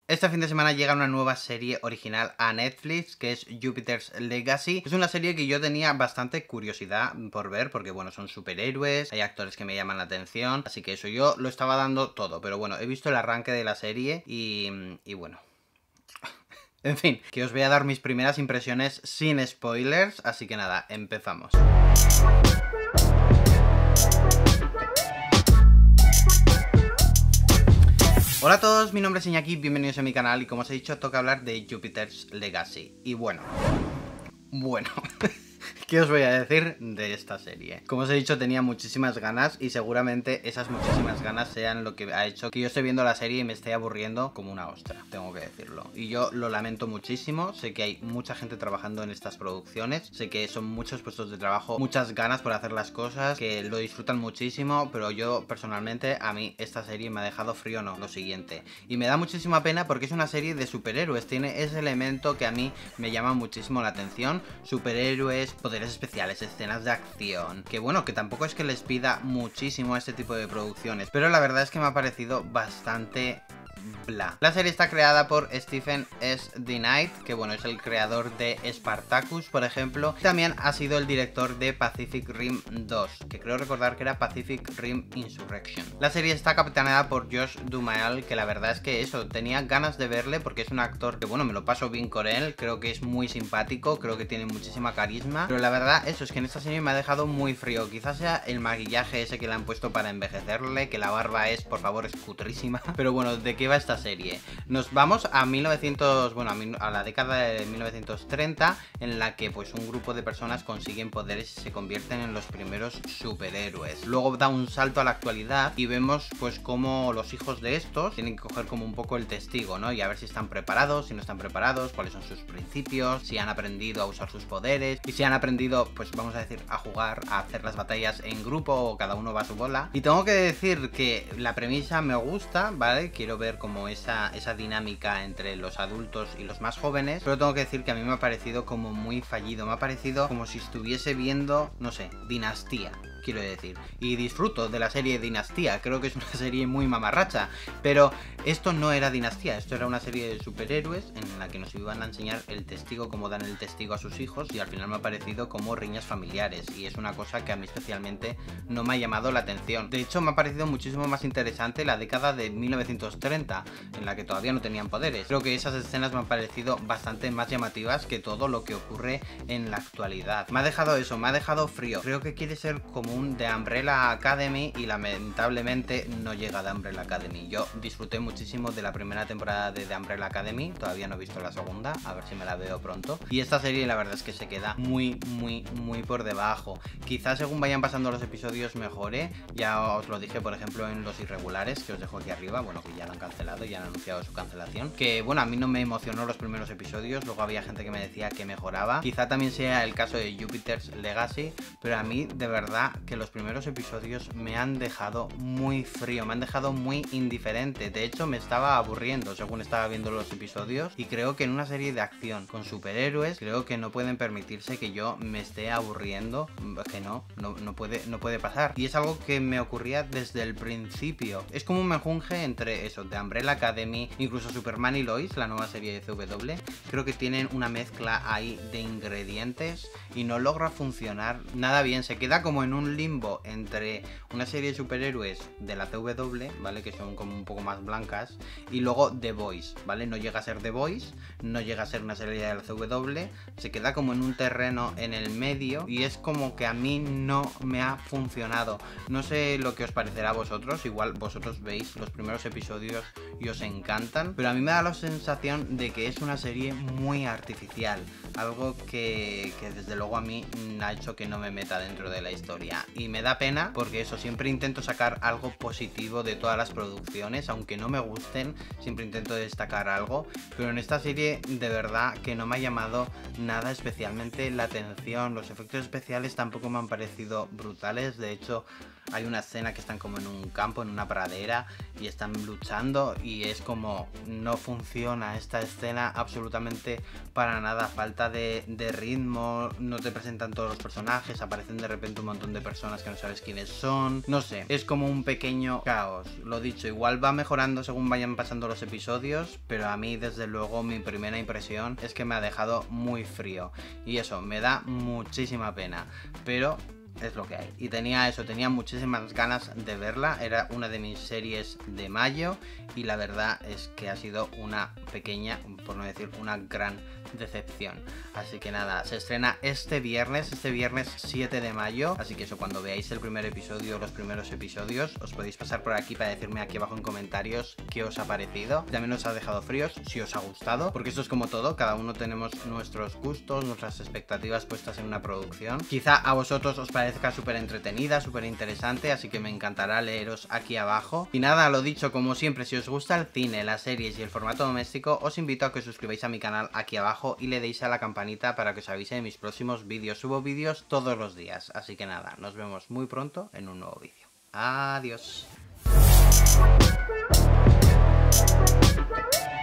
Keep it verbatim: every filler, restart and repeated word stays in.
Este fin de semana llega una nueva serie original a Netflix, que es Jupiter's Legacy. Es una serie que yo tenía bastante curiosidad por ver, porque bueno, son superhéroes, hay actores que me llaman la atención, así que eso, yo lo estaba dando todo, pero bueno, he visto el arranque de la serie y, y bueno... En fin, que os voy a dar mis primeras impresiones sin spoilers, así que nada, empezamos. Hola a todos, mi nombre es Iñaki, bienvenidos a mi canal y como os he dicho toca hablar de Jupiter's Legacy. Y bueno, bueno... ¿Qué os voy a decir de esta serie? Como os he dicho, tenía muchísimas ganas y seguramente esas muchísimas ganas sean lo que ha hecho que yo esté viendo la serie y me esté aburriendo como una ostra, tengo que decirlo. Y yo lo lamento muchísimo, sé que hay mucha gente trabajando en estas producciones, sé que son muchos puestos de trabajo, muchas ganas por hacer las cosas, que lo disfrutan muchísimo, pero yo personalmente, a mí esta serie me ha dejado frío, no, lo siguiente. Y me da muchísima pena porque es una serie de superhéroes, tiene ese elemento que a mí me llama muchísimo la atención, superhéroes, poderes especiales, escenas de acción, que bueno, que tampoco es que les pida muchísimo a este tipo de producciones, pero la verdad es que me ha parecido bastante bla. La serie está creada por Stephen S. D. Knight, que bueno, es el creador de Spartacus, por ejemplo. También ha sido el director de Pacific Rim dos, que creo recordar que era Pacific Rim Insurrection. La serie está capitaneada por Josh Duhamel, que la verdad es que eso, tenía ganas de verle porque es un actor que bueno, me lo paso bien con él, creo que es muy simpático, creo que tiene muchísima carisma, pero la verdad eso es que en esta serie me ha dejado muy frío. Quizás sea el maquillaje ese que le han puesto para envejecerle, que la barba es, por favor, es cutrísima, pero bueno, ¿de qué va esta serie? Nos vamos a mil novecientos, bueno, a, a la década de mil novecientos treinta, en la que pues un grupo de personas consiguen poderes y se convierten en los primeros superhéroes. Luego da un salto a la actualidad y vemos pues cómo los hijos de estos tienen que coger como un poco el testigo, ¿no? Y a ver si están preparados, si no están preparados, cuáles son sus principios, si han aprendido a usar sus poderes y si han aprendido, pues vamos a decir, a jugar, a hacer las batallas en grupo o cada uno va a su bola. Y tengo que decir que la premisa me gusta, ¿vale? Quiero ver como esa, esa dinámica entre los adultos y los más jóvenes, pero tengo que decir que a mí me ha parecido como muy fallido, me ha parecido como si estuviese viendo, no sé, Dinastía, quiero decir, y disfruto de la serie Dinastía, creo que es una serie muy mamarracha, pero esto no era Dinastía, esto era una serie de superhéroes en la que nos iban a enseñar el testigo, cómo dan el testigo a sus hijos, y al final me ha parecido como riñas familiares, y es una cosa que a mí especialmente no me ha llamado la atención. De hecho, me ha parecido muchísimo más interesante la década de mil novecientos treinta, en la que todavía no tenían poderes. Creo que esas escenas me han parecido bastante más llamativas que todo lo que ocurre en la actualidad. Me ha dejado eso, me ha dejado frío. Creo que quiere ser como un The Umbrella Academy y lamentablemente no llega a The Umbrella Academy. Yo disfruté muchísimo de la primera temporada de The Umbrella Academy, todavía no he visto la segunda, a ver si me la veo pronto. Y esta serie la verdad es que se queda muy, muy, muy por debajo. Quizás según vayan pasando los episodios mejore, ya os lo dije por ejemplo en Los Irregulares, que os dejo aquí arriba, bueno, que ya lo han cancelado, ya han anunciado su cancelación, que bueno, a mí no me emocionó los primeros episodios, luego había gente que me decía que mejoraba. Quizá también sea el caso de Jupiter's Legacy, pero a mí de verdad que los primeros episodios me han dejado muy frío, me han dejado muy indiferente. De hecho me estaba aburriendo según estaba viendo los episodios, y creo que en una serie de acción con superhéroes creo que no pueden permitirse que yo me esté aburriendo, que no, no, no puede, no puede pasar. Y es algo que me ocurría desde el principio, es como un mejunje entre eso, de Umbrella Academy, incluso Superman y Lois, la nueva serie de C W, creo que tienen una mezcla ahí de ingredientes y no logra funcionar nada bien, se queda como en un limbo entre una serie de superhéroes de la C W, ¿vale? Que son como un poco más blancas, y luego The Boys, ¿vale? No llega a ser The Boys, no llega a ser una serie de la C W, se queda como en un terreno en el medio y es como que a mí no me ha funcionado. No sé lo que os parecerá a vosotros, igual vosotros veis los primeros episodios y os encantan, pero a mí me da la sensación de que es una serie muy artificial, algo que, que desde luego a mí ha hecho que no me meta dentro de la historia, y me da pena porque eso, siempre intento sacar algo positivo de todas las producciones, aunque no me gusten, siempre intento destacar algo, pero en esta serie de verdad que no me ha llamado nada especialmente la atención. Los efectos especiales tampoco me han parecido brutales, de hecho hay una escena que están como en un campo, en una pradera, y están luchando, y es como no funciona esta escena absolutamente para nada, falta de, de ritmo, no te presentan todos los personajes, aparecen de repente un montón de personas que no sabes quiénes son, no sé, es como un pequeño caos. Lo dicho, igual va mejorando según vayan pasando los episodios, pero a mí desde luego mi primera impresión es que me ha dejado muy frío, y eso me da muchísima pena, pero es lo que hay. Y tenía eso, tenía muchísimas ganas de verla, era una de mis series de mayo, y la verdad es que ha sido una pequeña, por no decir una gran decepción. Así que nada, se estrena este viernes, este viernes siete de mayo, así que eso, cuando veáis el primer episodio, los primeros episodios, os podéis pasar por aquí para decirme aquí abajo en comentarios qué os ha parecido. También os ha dejado fríos, si os ha gustado, porque esto es como todo, cada uno tenemos nuestros gustos, nuestras expectativas puestas en una producción. Quizá a vosotros os parezca súper entretenida, súper interesante, así que me encantará leeros aquí abajo. Y nada, lo dicho, como siempre, si os gusta el cine, las series y el formato doméstico, os invito a que os suscribáis a mi canal aquí abajo y le deis a la campanita para que os avise de mis próximos vídeos. Subo vídeos todos los días, así que nada, nos vemos muy pronto en un nuevo vídeo. Adiós.